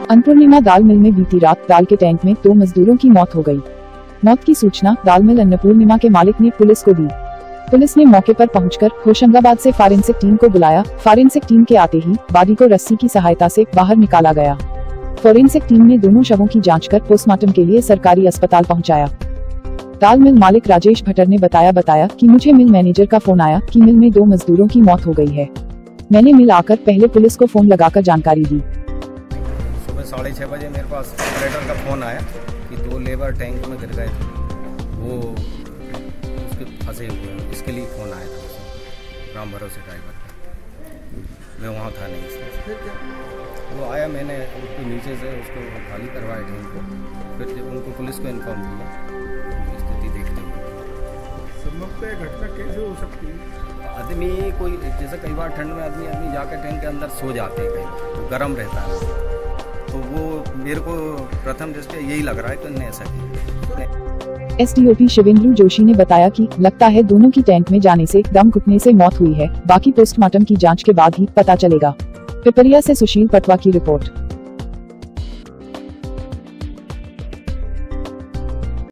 अन्नपूर्णिमा दाल मिल में बीती रात दाल के टैंक में 2 मजदूरों की मौत हो गई। मौत की सूचना दाल मिल अन्नपूर्णिमा के मालिक ने पुलिस को दी। पुलिस ने मौके पर पहुंचकर होशंगाबाद से फॉरेंसिक टीम को बुलाया। फॉरेंसिक टीम के आते ही बॉडी को रस्सी की सहायता से बाहर निकाला गया। फॉरेंसिक टीम ने दोनों शवों की जांच कर पोस्टमार्टम के लिए सरकारी अस्पताल पहुंचाया। दाल मिल मालिक राजेश भट्टर ने बताया कि मुझे मिल मैनेजर का फोन आया कि मिल में 2 मजदूरों की मौत हो गई है। मैंने मिल आकर पहले पुलिस को फोन लगाकर जानकारी दी। सुबह 6:30 बजे मेरे पास ऑपरेटर का फोन आया कि 2 लेबर टैंक में गिर गए थे, वो उसके फंसे हुए हैं, इसके लिए फ़ोन आया था राम भरोसे ड्राइवर का। मैं वहाँ था नहीं। वो आया, मैंने उसको नीचे से उसको खाली करवाया टैंक को, फिर जब उनको पुलिस को इन्फॉर्म किया, स्थिति देखते हुए। घटना कैसे हो सकती है? आदमी कोई जैसे कई बार ठंड में आदमी जाकर टैंक के अंदर सो जाते हैं, कहीं तो गर्म रहता है, तो वो मेरे को प्रथम दृष्टया यही लग रहा है कि उन्होंने ऐसा किया। एसडीओपी शिवेंद्र जोशी ने बताया कि लगता है दोनों की टैंक में जाने से दम घुटने से मौत हुई है। बाकी पोस्टमार्टम की जांच के बाद ही पता चलेगा। पिपरिया से सुशील पटवा की रिपोर्ट।